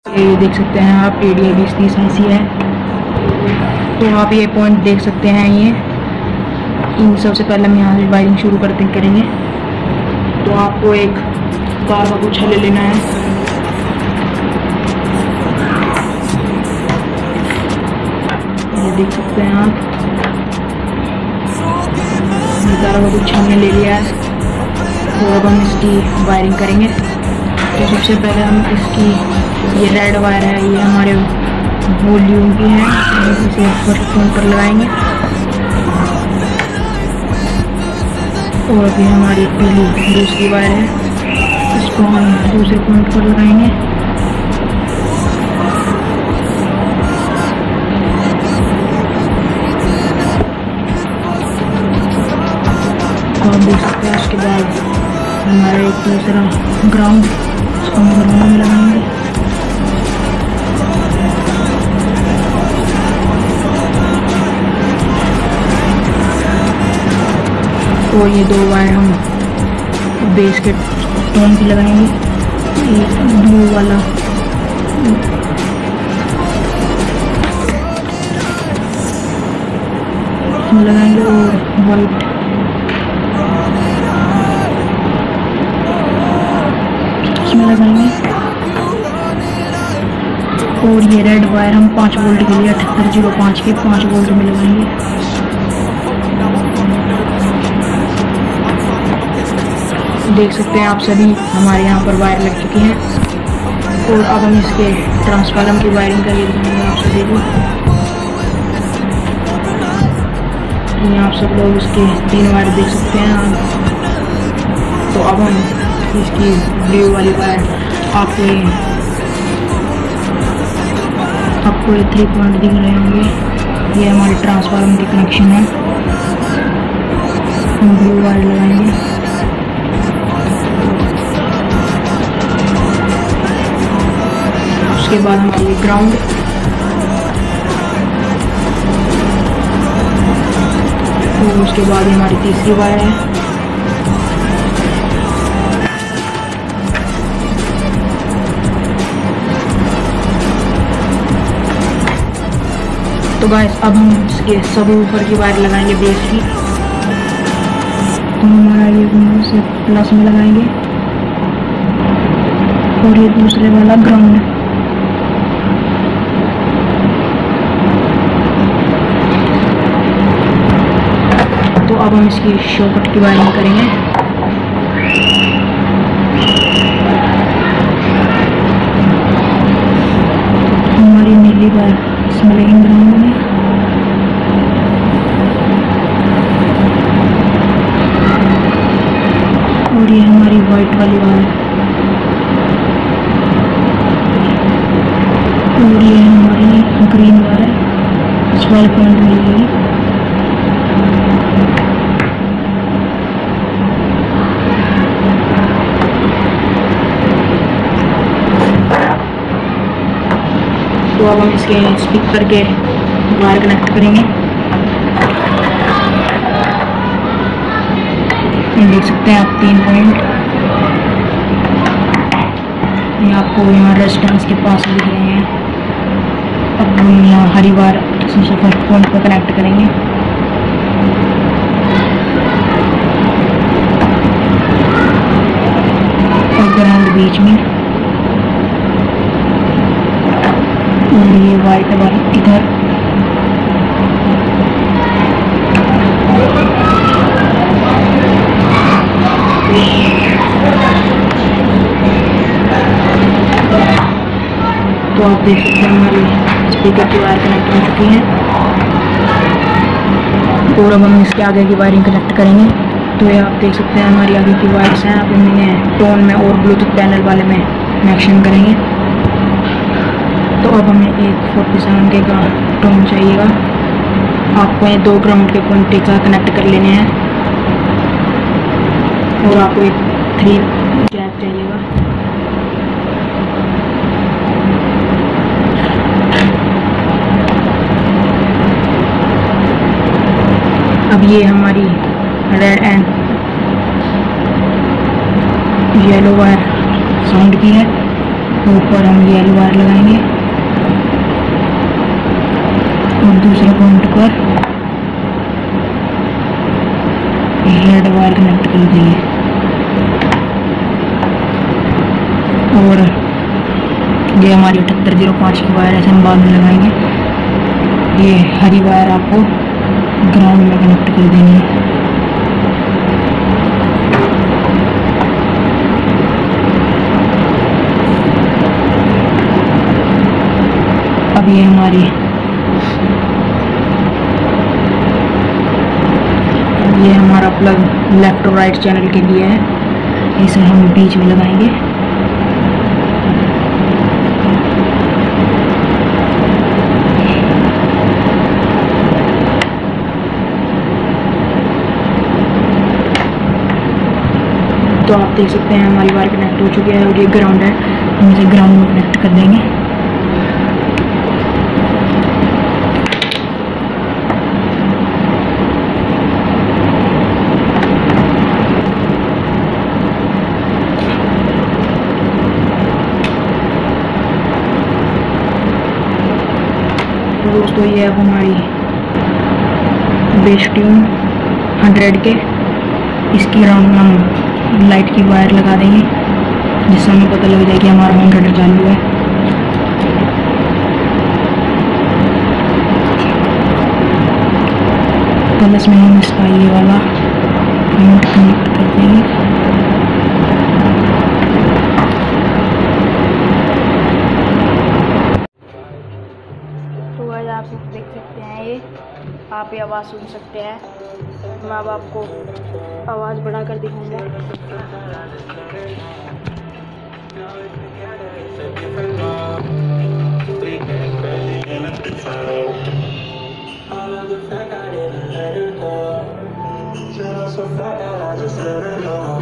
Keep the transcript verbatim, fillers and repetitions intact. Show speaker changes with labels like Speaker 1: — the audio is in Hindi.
Speaker 1: ये देख सकते हैं आप ए डी ए बीस तीस ऐसी है। तो आप ये पॉइंट देख सकते हैं। ये इन सबसे पहले हम यहाँ से वायरिंग शुरू करते करेंगे। तो आपको एक तार का गुच्छा ले लेना है। ये देख सकते हैं आप, ये तार का गुच्छा हमने ले लिया है। तो अब हम इसकी वायरिंग करेंगे। तो सबसे पहले हम इसकी, ये रेड वायर है, ये हमारे वॉल्यूम की है, इसे फर्स्ट पॉइंट पर लगाएंगे। और अभी हमारी पीली दूसरी वायर है, इसको हम दूसरे पॉइंट पर लगाएंगे। तो आप देख सकते हैं उसके बाद हमारा एक दूसरा ग्राउंड, इसको हम ग्राउंड में लगाएंगे। और ये दो वायर हम बेस के टोन की लगाएंगे। एक ब्लू वाला इसमें लगाएंगे और वाइट इसमें लगाएंगे। और ये रेड वायर हम पाँच वोल्ट के लिए अठहत्तर जीरो पाँच के पाँच वोल्ट में लगाएंगे। देख सकते हैं आप सभी हमारे यहाँ पर वायर लग चुकी हैं। और अब हम इसके ट्रांसफार्मर की वायरिंग करके दिखाएंगे आप सभी को। यहाँ आप सब लोग इसके तीन वायर देख सकते हैं आप। तो अब हम इसकी ब्लू वाली वायर, आपको ये आपको ये थ्री पॉइंट दिख रहे होंगे, ये हमारे ट्रांसफार्मर के कनेक्शन है। हम ब्लू वायर लगाएंगे। उसके बाद हमारी ग्राउंड, और उसके बाद हमारी तीसरी वायर है। तो गाइस अब हम इसके सब ऊपर की वायर लगाएंगे बेस की। तो हमारा ये से प्लस में लगाएंगे और ये दूसरे वाला ग्राउंड। तो अब हम इसकी शॉर्टकट की वायरिंग करेंगे। हमारी नीली वायर इसमें लगेंगे ग्राउंड में। और ये हमारी वाइट वाली वायर, और ये हमारी ग्रीन वायर ट्वेल्व पॉइंट में लगेगी। तो अब हम इसके स्पीकर के वायर कनेक्ट करेंगे। देख सकते हैं आप तीन पॉइंट, ये आपको यहाँ रेजिस्टेंस के पास दिख रहे हैं। अब हम यहाँ हरी वायर सबसे फर्स्ट पॉइंट पर कनेक्ट करेंगे। और ग्राउंड बीच में, और ये वाइट वाली इधर। तो आप देख सकते हैं हमारी स्पीकर की वायर कनेक्ट हो चुकी है। और अब हम इसके आगे की वायरिंग कनेक्ट करेंगे। तो ये आप देख सकते हैं हमारी आगे की वायर्स हैं। अब इन्हें टोन में और ब्लूटूथ पैनल वाले में कनेक्शन करेंगे। तो अब हमें एक फोर्टी सेवन के का टोन चाहिएगा। आपको ये दो ग्राउंड के पॉइंट का कनेक्ट कर लेने हैं। और आपको एक थ्री गैप चाहिएगा। अब ये हमारी red and yellow wire sound की है। ऊपर हम येलो वायर लगाएंगे और दूसरे पॉइंट पर रेड वायर कनेक्ट कर देंगे और ये हमारी अठहत्तर जीरो पाँच की वायर ऐसे हम बाद में लगाएंगे। ये हरी वायर आपको ग्राउंड में कनेक्ट कर देनी है। अब ये हमारी ये हमारा प्लग लेफ्ट और राइट चैनल के लिए है, इसे हम बीच में लगाएंगे। तो आप देख सकते हैं हमारी वायर कनेक्ट हो चुकी है और ये ग्राउंड है, हम इसे ग्राउंड में कनेक्ट कर देंगे। दोस्तों ये अब हमारी बेस ट्यून हंड्रेड के इसकी राउंड में हम लाइट की वायर लगा देंगे, जिससे हमें पता लग जाए कि हमारा होम थिएटर चालू है। प्लस में हम इसका ये वाला पॉइंट कनेक्ट कर देंगे। आप देख सकते हैं, ये आप ये आवाज़ सुन सकते हैं। मैं अब आपको आवाज़ बढ़ा कर दिखाऊंगा। So fat that I just let her know.